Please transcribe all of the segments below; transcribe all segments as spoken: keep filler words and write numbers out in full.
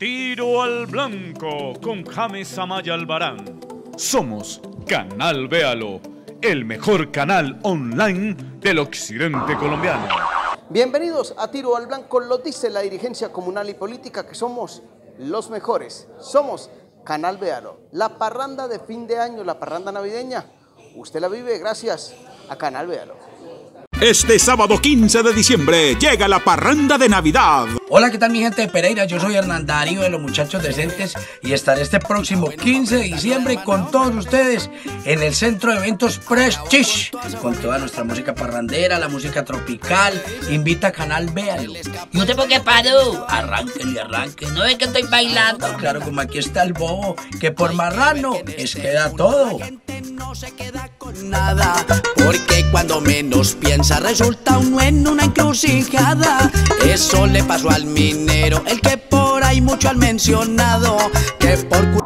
Tiro al blanco con James Amaya Albarán. Somos Canal Véalo, el mejor canal online del occidente colombiano. Bienvenidos a Tiro al Blanco, lo dice la dirigencia comunal y política que somos los mejores. Somos Canal Véalo, la parranda de fin de año, la parranda navideña. Usted la vive gracias a Canal Véalo. Este sábado quince de diciembre llega la parranda de Navidad. Hola, ¿qué tal mi gente de Pereira? Yo soy Hernán Darío de Los Muchachos Decentes y estaré este próximo quince de diciembre con todos ustedes en el Centro de Eventos Prestige, con toda nuestra música parrandera, la música tropical. Invita a Canal Véalo. ¿Y usted por qué paró? Arránquenle, arránquenle. ¿No ven que estoy bailando? Claro, como aquí está el bobo, que por marrano es que da todo. No se queda con nada, porque cuando menos piensa resulta uno en una encrucijada. Eso le pasó al minero, el que por ahí mucho han mencionado, que por...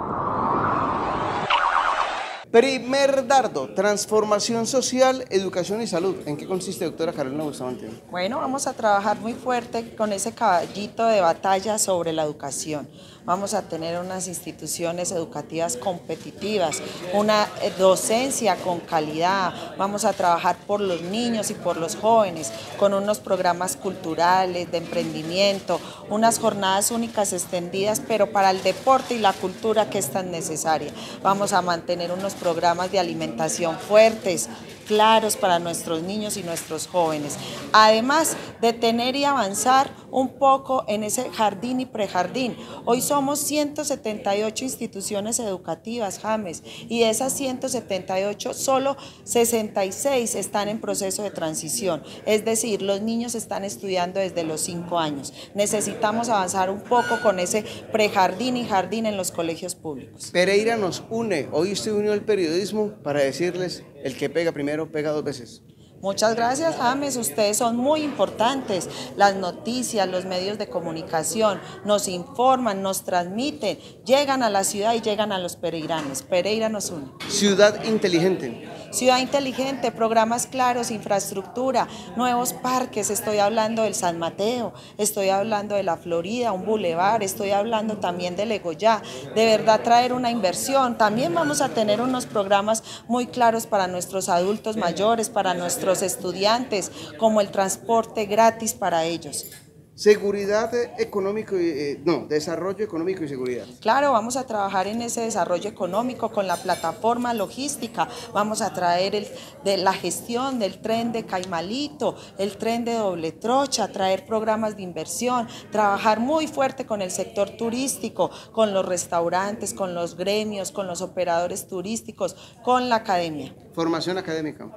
Primer dardo, transformación social, educación y salud. ¿En qué consiste, doctora Carolina Bustamante? Bueno, vamos a trabajar muy fuerte con ese caballito de batalla sobre la educación. Vamos a tener unas instituciones educativas competitivas, una docencia con calidad, vamos a trabajar por los niños y por los jóvenes, con unos programas culturales, de emprendimiento, unas jornadas únicas extendidas, pero para el deporte y la cultura que es tan necesaria. Vamos a mantener unos programas de alimentación fuertes, claros para nuestros niños y nuestros jóvenes. Además de tener y avanzar un poco en ese jardín y prejardín. Hoy somos ciento setenta y ocho instituciones educativas, James, y de esas ciento setenta y ocho, solo sesenta y seis están en proceso de transición. Es decir, los niños están estudiando desde los cinco años. Necesitamos avanzar un poco con ese prejardín y jardín en los colegios públicos. Pereira nos une. Hoy se unió el periodismo para decirles: el que pega primero, pega dos veces. Muchas gracias, James. Ustedes son muy importantes. Las noticias, los medios de comunicación nos informan, nos transmiten, llegan a la ciudad y llegan a los pereiranos. Pereira nos une. Ciudad inteligente. Ciudad inteligente, programas claros, infraestructura, nuevos parques. Estoy hablando del San Mateo, estoy hablando de la Florida, un bulevar, estoy hablando también del Egoyá. De verdad traer una inversión. También vamos a tener unos programas muy claros para nuestros adultos mayores, para nuestros estudiantes, como el transporte gratis para ellos. Seguridad económico y, eh, no, desarrollo económico y seguridad. Claro, vamos a trabajar en ese desarrollo económico con la plataforma logística, vamos a traer el, de la gestión del tren de Caimalito, el tren de doble trocha, traer programas de inversión, trabajar muy fuerte con el sector turístico, con los restaurantes, con los gremios, con los operadores turísticos, con la academia. Formación académica.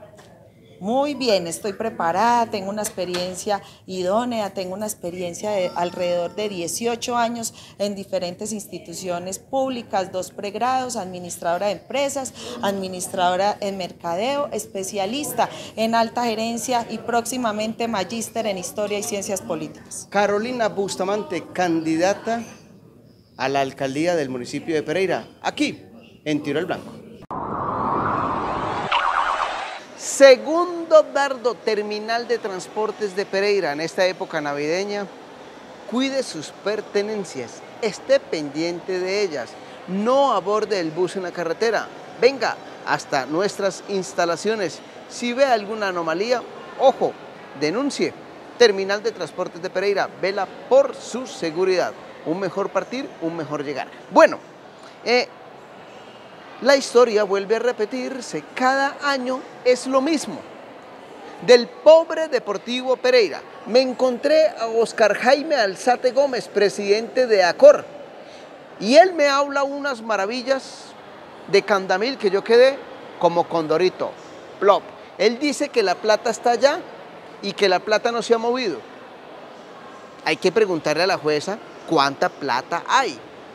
Muy bien, estoy preparada, tengo una experiencia idónea, tengo una experiencia de alrededor de dieciocho años en diferentes instituciones públicas, dos pregrados, administradora de empresas, administradora en mercadeo, especialista en alta gerencia y próximamente magíster en historia y ciencias políticas. Carolina Bustamante, candidata a la alcaldía del municipio de Pereira, aquí en Tiro al Blanco. Segundo dardo, terminal de transportes de Pereira. En esta época navideña, cuide sus pertenencias, esté pendiente de ellas, no aborde el bus en la carretera, venga hasta nuestras instalaciones. Si ve alguna anomalía, ojo, denuncie. Terminal de transportes de Pereira, vela por su seguridad. Un mejor partir, un mejor llegar. Bueno, eh, la historia vuelve a repetirse, cada año es lo mismo. Del pobre Deportivo Pereira, me encontré a Oscar Jaime Alzate Gómez, presidente de ACOR, y él me habla unas maravillas de Candamil que yo quedé como condorito, plop. Él dice que la plata está allá y que la plata no se ha movido. Hay que preguntarle a la jueza cuánta plata hay.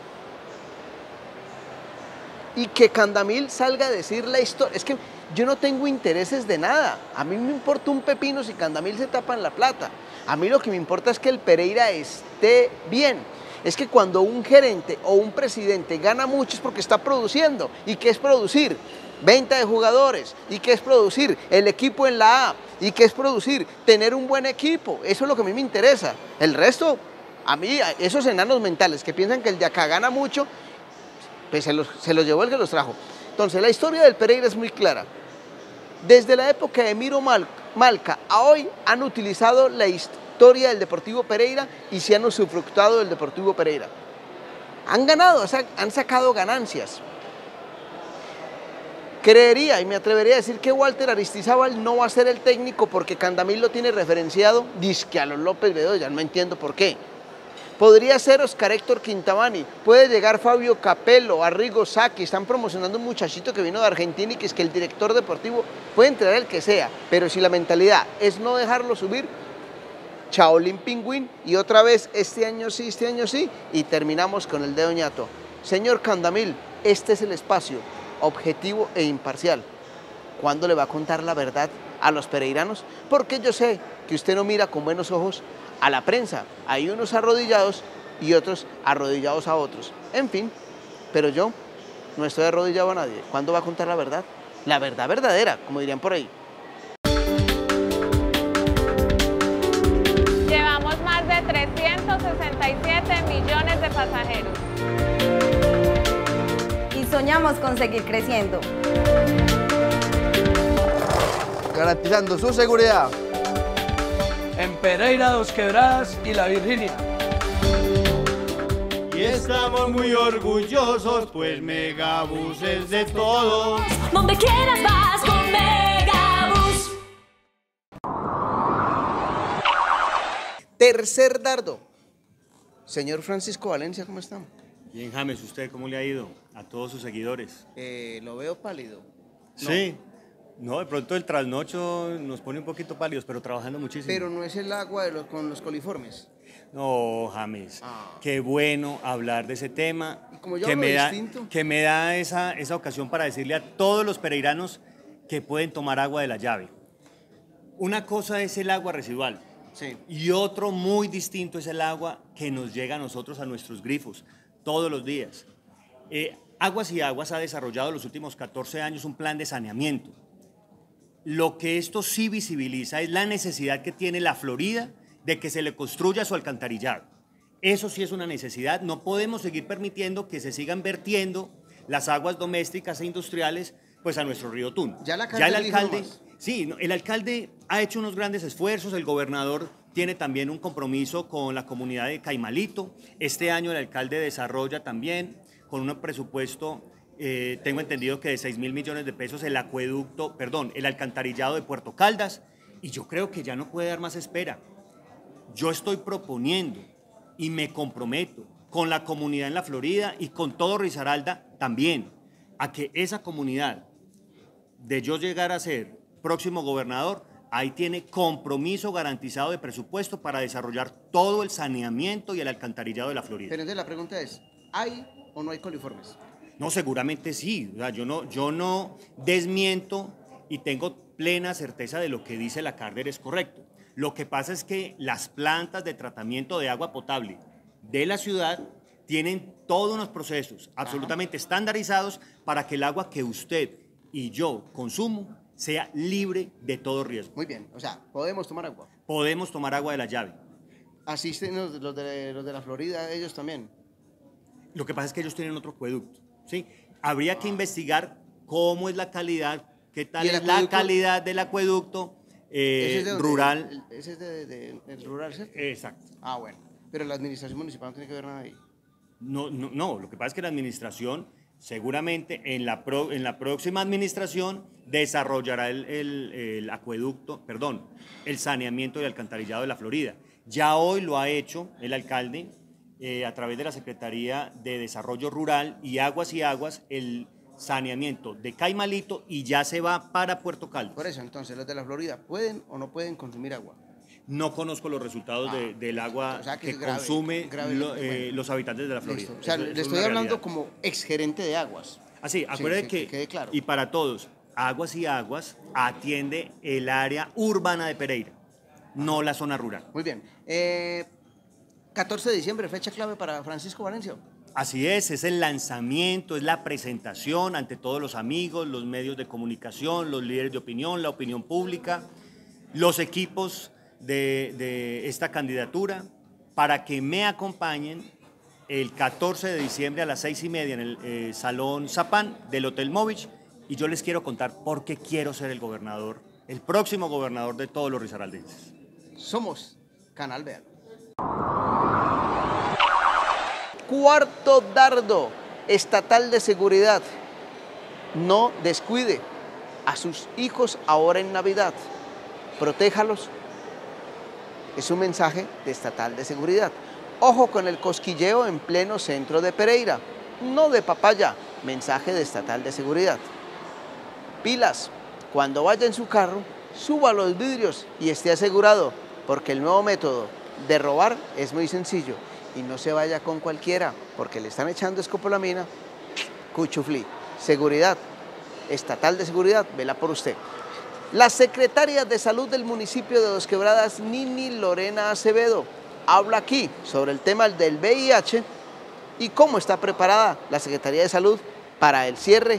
Y que Candamil salga a decir la historia. Es que yo no tengo intereses de nada. A mí me importa un pepino si Candamil se tapa en la plata. A mí lo que me importa es que el Pereira esté bien. Es que cuando un gerente o un presidente gana mucho es porque está produciendo. ¿Y qué es producir? Venta de jugadores. ¿Y qué es producir? El equipo en la A. ¿Y qué es producir? Tener un buen equipo. Eso es lo que a mí me interesa. El resto, A mí, esos enanos mentales que piensan que el de acá gana mucho, pues se los, se los llevó el que los trajo. Entonces, la historia del Pereira es muy clara. Desde la época de Miro Mal, Malca a hoy han utilizado la historia del Deportivo Pereira y se han usufructuado del Deportivo Pereira. Han ganado, han sacado ganancias. Creería y me atrevería a decir que Walter Aristizábal no va a ser el técnico porque Candamil lo tiene referenciado, dizque a los López Bedoya, no entiendo por qué. Podría ser Oscar Héctor Quintabani, puede llegar Fabio Capello, Arrigo Sacchi, están promocionando un muchachito que vino de Argentina y que es que el director deportivo puede entrar el que sea, pero si la mentalidad es no dejarlo subir, Chaolín Pingüín y otra vez este año sí, este año sí, y terminamos con el dedo ñato. Señor Candamil, este es el espacio, objetivo e imparcial. ¿Cuándo le va a contar la verdad a los pereiranos? Porque yo sé que usted no mira con buenos ojos a la prensa. Hay unos arrodillados y otros arrodillados a otros. En fin, pero yo no estoy arrodillado a nadie. ¿Cuándo va a contar la verdad? La verdad verdadera, como dirían por ahí. Llevamos más de trescientos sesenta y siete millones de pasajeros. Y soñamos con seguir creciendo. Garantizando su seguridad. En Pereira, Dos Quebradas y La Virginia. Y estamos muy orgullosos, pues Megabús es de todo. Donde quieras vas con Megabús. Tercer dardo. Señor Francisco Valencia, ¿cómo está? Bien, James, ¿usted cómo le ha ido a todos sus seguidores? Eh, lo veo pálido. No. Sí. No, de pronto el trasnocho nos pone un poquito pálidos, pero trabajando muchísimo. Pero no es el agua de los, con los coliformes. No, James, ah. Qué bueno hablar de ese tema. Y como yo que, hablo me da, distinto. que me da esa, esa ocasión para decirle a todos los pereiranos que pueden tomar agua de la llave. Una cosa es el agua residual. Sí. Y otro muy distinto es el agua que nos llega a nosotros, a nuestros grifos, todos los días. Eh, Aguas y Aguas ha desarrollado en los últimos catorce años un plan de saneamiento. Lo que esto sí visibiliza es la necesidad que tiene la Florida de que se le construya su alcantarillado. Eso sí es una necesidad. No podemos seguir permitiendo que se sigan vertiendo las aguas domésticas e industriales pues, a nuestro río Tun. Ya, la ya el alcalde, sí, el alcalde ha hecho unos grandes esfuerzos, el gobernador tiene también un compromiso con la comunidad de Caimalito. Este año el alcalde desarrolla también con un presupuesto... Eh, tengo entendido que de seis mil millones de pesos el acueducto, perdón, el alcantarillado de Puerto Caldas, y yo creo que ya no puede dar más espera. Yo estoy proponiendo y me comprometo con la comunidad en la Florida y con todo Risaralda también, a que esa comunidad, de yo llegar a ser próximo gobernador, ahí tiene compromiso garantizado de presupuesto para desarrollar todo el saneamiento y el alcantarillado de la Florida. Pero entonces la pregunta es, ¿hay o no hay coliformes? No, seguramente sí. O sea, yo no, yo no desmiento y tengo plena certeza de lo que dice la Cárder es correcto. Lo que pasa es que las plantas de tratamiento de agua potable de la ciudad tienen todos unos procesos absolutamente Ajá. estandarizados para que el agua que usted y yo consumo sea libre de todo riesgo. Muy bien, o sea, podemos tomar agua. Podemos tomar agua de la llave. ¿Asisten los, los, de, los de la Florida, ellos también? Lo que pasa es que ellos tienen otro acueducto. ¿Sí? Habría que investigar cómo es la calidad, qué tal es la calidad del acueducto eh, ¿Ese es de dónde? rural. ¿Ese es de, de, de, el rural, ¿cierto? Exacto. Ah, bueno. Pero la administración municipal no tiene que ver nada ahí. No, no, no, lo que pasa es que la administración seguramente en la, pro, en la próxima administración desarrollará el, el, el acueducto, perdón, el saneamiento y alcantarillado de la Florida. Ya hoy lo ha hecho el alcalde. Eh, a través de la Secretaría de Desarrollo Rural y Aguas y Aguas, el saneamiento de Caimalito y ya se va para Puerto Caldas. Por eso, entonces, los de la Florida, ¿pueden o no pueden consumir agua? No conozco los resultados ah, de, del agua o sea, que, que grave, consume grave, lo, eh, bueno. los habitantes de la Florida. Listo. O sea, eso, le estoy hablando realidad. Como exgerente de aguas. Así, ah, acuérdate sí, que, que quede claro. Y para todos, Aguas y Aguas atiende el área urbana de Pereira, no la zona rural. Muy bien. Eh, catorce de diciembre, fecha clave para Francisco Valencia. Así es, es el lanzamiento, es la presentación ante todos los amigos, los medios de comunicación, los líderes de opinión, la opinión pública, los equipos de, de esta candidatura. para que me acompañen el catorce de diciembre a las seis y media en el eh, Salón Zapán del Hotel Movich, y yo les quiero contar por qué quiero ser el gobernador, el próximo gobernador de todos los risaraldenses. Somos Canal Véalo. Cuarto dardo estatal de seguridad. No descuide a sus hijos ahora en Navidad. Protéjalos. Es un mensaje de estatal de seguridad. Ojo con el cosquilleo en pleno centro de Pereira. No de papaya. Mensaje de estatal de seguridad. Pilas. Cuando vaya en su carro, suba los vidrios y esté asegurado, porque el nuevo método de robar es muy sencillo. Y no se vaya con cualquiera, porque le están echando escopolamina. Cuchuflí. Seguridad. Estatal de seguridad, vela por usted. La secretaria de Salud del municipio de Dos Quebradas, Nini Lorena Acevedo, habla aquí sobre el tema del V I H y cómo está preparada la Secretaría de Salud para el cierre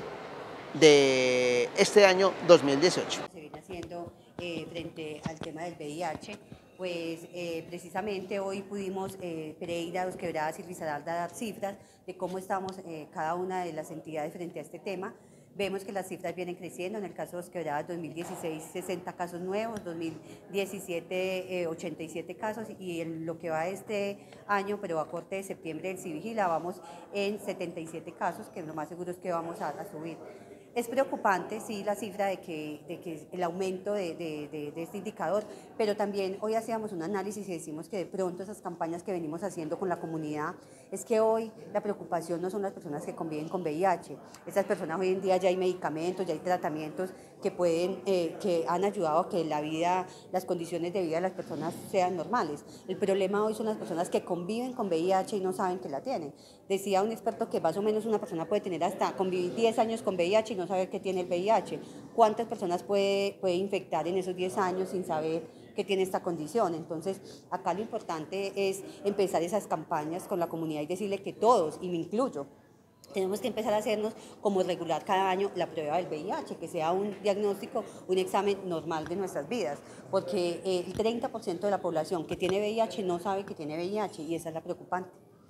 de este año dos mil dieciocho. Se viene haciendo eh, frente al tema del V I H, pues eh, precisamente hoy pudimos eh, Pereira, Dos Quebradas y Risaralda dar cifras de cómo estamos eh, cada una de las entidades frente a este tema. Vemos que las cifras vienen creciendo. En el caso de Dos Quebradas, dos mil dieciséis, sesenta casos nuevos, dos mil diecisiete, eh, ochenta y siete casos, y en lo que va este año, pero a corte de septiembre del Civigila, vamos en setenta y siete casos, que lo más seguro es que vamos a, a subir. Es preocupante, sí, la cifra de que, de que el aumento de, de, de, de este indicador, pero también hoy hacíamos un análisis y decimos que de pronto esas campañas que venimos haciendo con la comunidad, es que hoy la preocupación no son las personas que conviven con V I H. Esas personas hoy en día ya hay medicamentos, ya hay tratamientos que pueden, eh, que han ayudado a que la vida, las condiciones de vida de las personas sean normales. El problema hoy son las personas que conviven con V I H y no saben que la tienen. Decía un experto que más o menos una persona puede tener hasta convivir diez años con V I H y no saber que tiene el V I H. ¿Cuántas personas puede, puede infectar en esos diez años sin saber que tiene esta condición? Entonces, acá lo importante es empezar esas campañas con la comunidad y decirle que todos, y me incluyo, tenemos que empezar a hacernos como regular cada año la prueba del V I H, que sea un diagnóstico, un examen normal de nuestras vidas, porque el treinta por ciento de la población que tiene V I H no sabe que tiene V I H, y esa es la preocupante.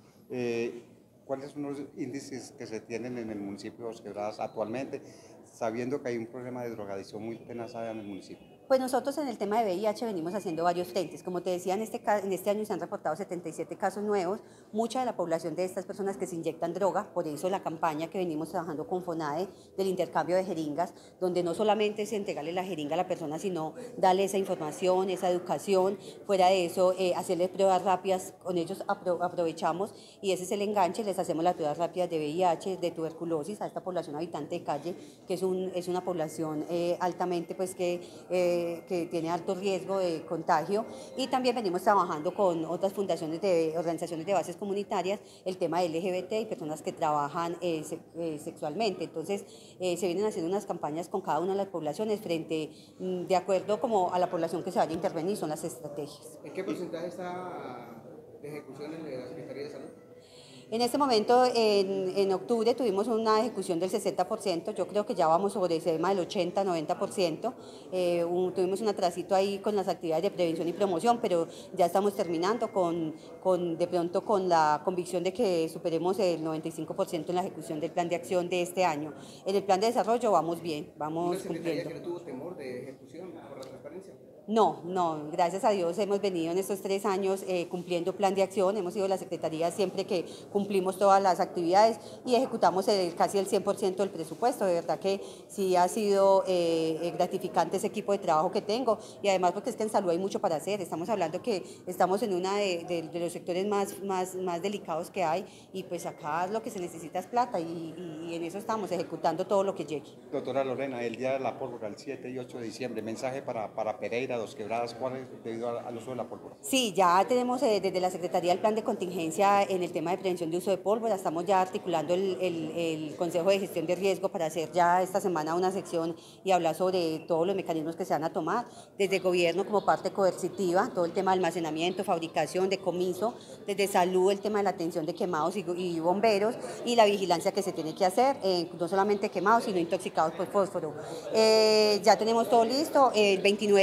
Eh, ¿Cuáles son los índices que se tienen en el municipio de Dos Quebradas actualmente, sabiendo que hay un problema de drogadicción muy tenaz en el municipio? Pues nosotros en el tema de V I H venimos haciendo varios frentes. Como te decía, en este, en este año se han reportado setenta y siete casos nuevos. Mucha de la población de estas personas que se inyectan droga, por eso la campaña que venimos trabajando con FONADE del intercambio de jeringas, donde no solamente es entregarle la jeringa a la persona, sino darle esa información, esa educación. Fuera de eso, eh, hacerles pruebas rápidas, con ellos apro aprovechamos y ese es el enganche, les hacemos las pruebas rápidas de V I H, de tuberculosis a esta población habitante de calle, que es, un, es una población eh, altamente, pues que... Eh, que tiene alto riesgo de contagio, y también venimos trabajando con otras fundaciones de organizaciones de bases comunitarias el tema de L G B T y personas que trabajan eh, se, eh, sexualmente. Entonces eh, se vienen haciendo unas campañas con cada una de las poblaciones frente, de acuerdo como a la población que se vaya a intervenir, son las estrategias. ¿En qué porcentaje está de ejecución en la Secretaría de Salud? En este momento, en, en octubre, tuvimos una ejecución del sesenta por ciento, yo creo que ya vamos sobre ese tema del ochenta, noventa por ciento. Eh, un, tuvimos un atrasito ahí con las actividades de prevención y promoción, pero ya estamos terminando con, con, de pronto con la convicción de que superemos el noventa y cinco por ciento en la ejecución del plan de acción de este año. En el plan de desarrollo vamos bien, vamos cumpliendo. ¿Una secretaría que no tuvo temor de ejecución por la transparencia? No, no, gracias a Dios hemos venido en estos tres años eh, cumpliendo plan de acción, hemos sido la Secretaría siempre que cumplimos todas las actividades y ejecutamos el, casi el cien por ciento del presupuesto. De verdad que sí ha sido eh, gratificante ese equipo de trabajo que tengo, y además porque es que en salud hay mucho para hacer. Estamos hablando que estamos en uno de, de, de los sectores más, más, más delicados que hay, y pues acá lo que se necesita es plata, y, y, y en eso estamos ejecutando todo lo que llegue. Doctora Lorena, el día de la pólvora, el siete y ocho de diciembre, mensaje para, para Pereira, Dos Quebradas, ¿cuál es debido al uso de la pólvora? Sí, ya tenemos eh, desde la Secretaría el plan de contingencia en el tema de prevención de uso de pólvora. Estamos ya articulando el, el, el Consejo de Gestión de Riesgo para hacer ya esta semana una sección y hablar sobre todos los mecanismos que se van a tomar desde el gobierno como parte coercitiva, todo el tema de almacenamiento, fabricación, decomiso, desde salud el tema de la atención de quemados y, y bomberos, y la vigilancia que se tiene que hacer, eh, no solamente quemados sino intoxicados por fósforo. Eh, ya tenemos todo listo, el veintinueve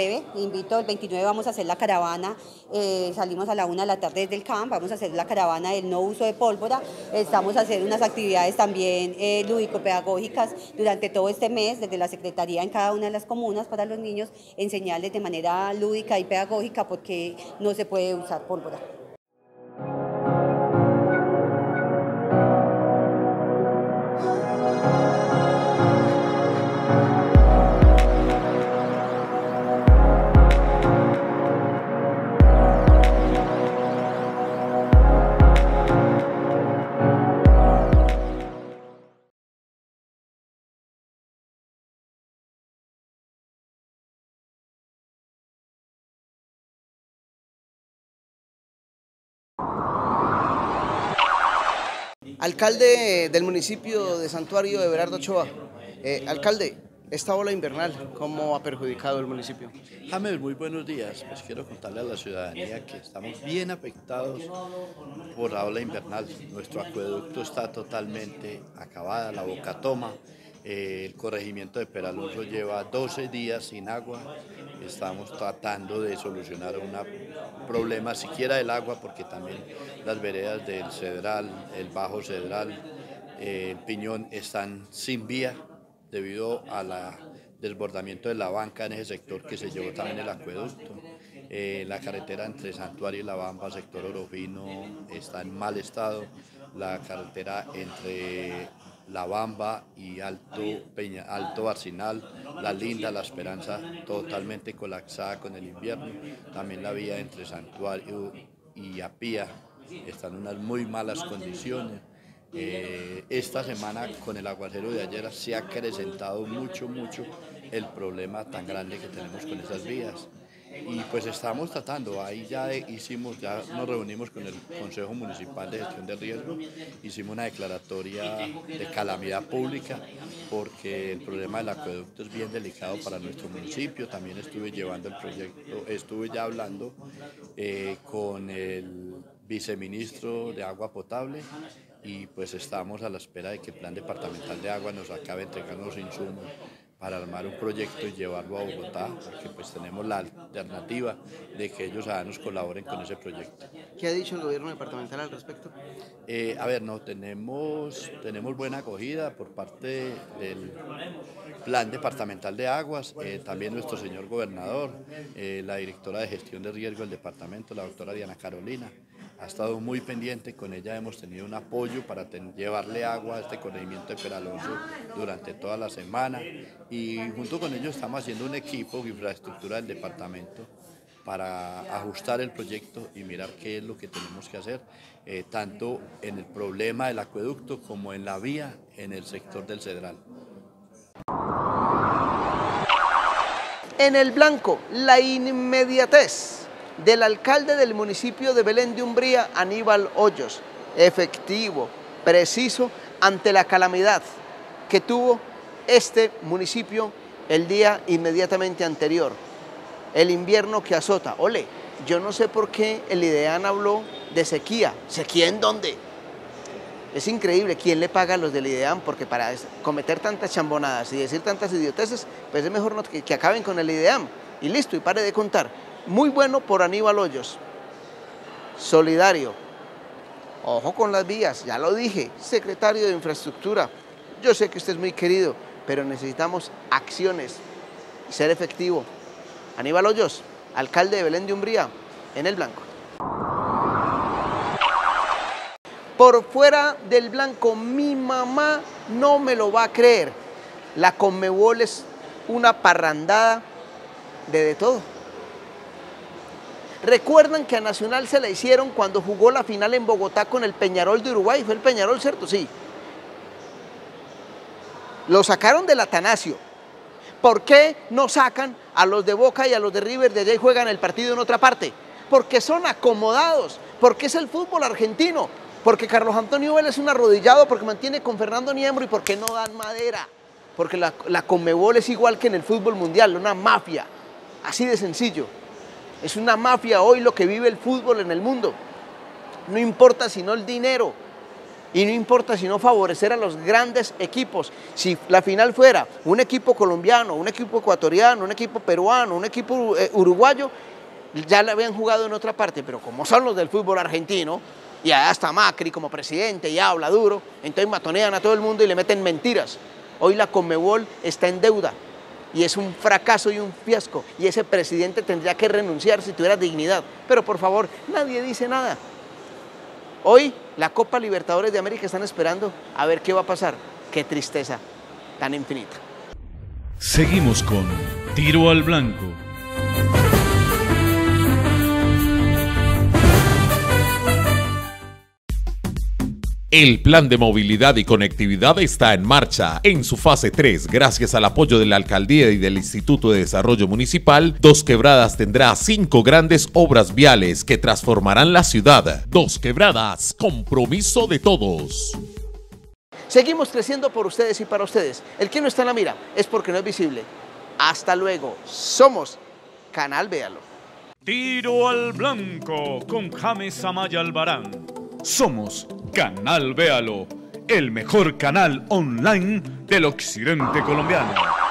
invito, el veintinueve vamos a hacer la caravana, eh, salimos a la una de la tarde desde el C A M, vamos a hacer la caravana del no uso de pólvora, estamos a hacer unas actividades también eh, lúdico-pedagógicas durante todo este mes, desde la Secretaría en cada una de las comunas para los niños, enseñarles de manera lúdica y pedagógica porque no se puede usar pólvora. Alcalde del municipio de Santuario, Everardo Ochoa. Eh, alcalde, esta ola invernal, ¿cómo ha perjudicado el municipio? James, muy buenos días. Pues quiero contarle a la ciudadanía que estamos bien afectados por la ola invernal. Nuestro acueducto está totalmente acabada, la boca toma. Eh, el corregimiento de Peralunzo lleva doce días sin agua. Estamos tratando de solucionar un problema siquiera del agua, porque también las veredas del Cedral, el Bajo Cedral, eh, el Piñón están sin vía debido al desbordamiento de la banca en ese sector que se llevó también el acueducto. Eh, la carretera entre Santuario y La Bamba, sector Orofino, está en mal estado. La carretera entre La Bamba y Alto, Peña, Alto Arcinal, La Linda, La Esperanza, totalmente colapsada con el invierno. También la vía entre Santuario y Apía está en unas muy malas condiciones. Eh, esta semana, con el aguacero de ayer, se ha acrecentado mucho, mucho el problema tan grande que tenemos con esas vías. Y pues estamos tratando, ahí ya hicimos, ya nos reunimos con el Consejo Municipal de Gestión de Riesgo, hicimos una declaratoria de calamidad pública porque el problema del acueducto es bien delicado para nuestro municipio. También estuve llevando el proyecto, estuve ya hablando eh, con el viceministro de Agua Potable y pues estamos a la espera de que el Plan Departamental de Agua nos acabe entregando los insumos para armar un proyecto y llevarlo a Bogotá, porque pues tenemos la alternativa de que ellos ciudadanos colaboren con ese proyecto. ¿Qué ha dicho el gobierno departamental al respecto? Eh, a ver, no, tenemos, tenemos buena acogida por parte del Plan Departamental de Aguas, eh, también nuestro señor gobernador, eh, la directora de Gestión de Riesgo del departamento, la doctora Diana Carolina, ha estado muy pendiente. Con ella hemos tenido un apoyo para ten, llevarle agua a este corregimiento de Peralunzo durante toda la semana, y junto con ellos estamos haciendo un equipo de infraestructura del departamento para ajustar el proyecto y mirar qué es lo que tenemos que hacer, eh, tanto en el problema del acueducto como en la vía en el sector del Cedral. En el blanco, la inmediatez del alcalde del municipio de Belén de Umbría, Aníbal Hoyos, efectivo, preciso ante la calamidad que tuvo este municipio el día inmediatamente anterior, el invierno que azota. Ole, yo no sé por qué el IDEAN habló de sequía. ¿Sequía en dónde? Es increíble, ¿quién le paga a los del IDEAN? Porque para cometer tantas chambonadas y decir tantas idioteces, pues es mejor no, que, que acaben con el IDEAN y listo, y pare de contar. Muy bueno por Aníbal Hoyos, solidario, ojo con las vías, ya lo dije, secretario de Infraestructura, yo sé que usted es muy querido, pero necesitamos acciones y ser efectivo. Aníbal Hoyos, alcalde de Belén de Umbría, en el blanco. Por fuera del blanco, mi mamá no me lo va a creer, la Conmebol es una parrandada de de todo. ¿Recuerdan que a Nacional se la hicieron cuando jugó la final en Bogotá con el Peñarol de Uruguay? ¿Fue el Peñarol, cierto? Sí. Lo sacaron del Atanasio. ¿Por qué no sacan a los de Boca y a los de River de allá y juegan el partido en otra parte? Porque son acomodados, porque es el fútbol argentino, porque Carlos Antonio Vélez es un arrodillado, porque mantiene con Fernando Niembro y porque no dan madera. Porque la, la Conmebol es igual que en el fútbol mundial, una mafia, así de sencillo. Es una mafia hoy lo que vive el fútbol en el mundo. No importa sino el dinero. Y no importa sino favorecer a los grandes equipos. Si la final fuera un equipo colombiano, un equipo ecuatoriano, un equipo peruano, un equipo eh, uruguayo, ya la habían jugado en otra parte, pero como son los del fútbol argentino, y allá está Macri como presidente y habla duro, entonces matonean a todo el mundo y le meten mentiras. Hoy la Conmebol está en deuda y es un fracaso y un fiasco, y ese presidente tendría que renunciar si tuviera dignidad, pero por favor, nadie dice nada. Hoy la Copa Libertadores de América están esperando a ver qué va a pasar. Qué tristeza tan infinita. Seguimos con Tiro al Blanco. El plan de movilidad y conectividad está en marcha. En su fase tres, gracias al apoyo de la Alcaldía y del Instituto de Desarrollo Municipal, Dos Quebradas tendrá cinco grandes obras viales que transformarán la ciudad. Dos Quebradas, compromiso de todos. Seguimos creciendo por ustedes y para ustedes. El que no está en la mira es porque no es visible. Hasta luego. Somos Canal Véalo. Tiro al Blanco con James Amaya Albarán. Somos Canal Véalo, el mejor canal online del occidente colombiano.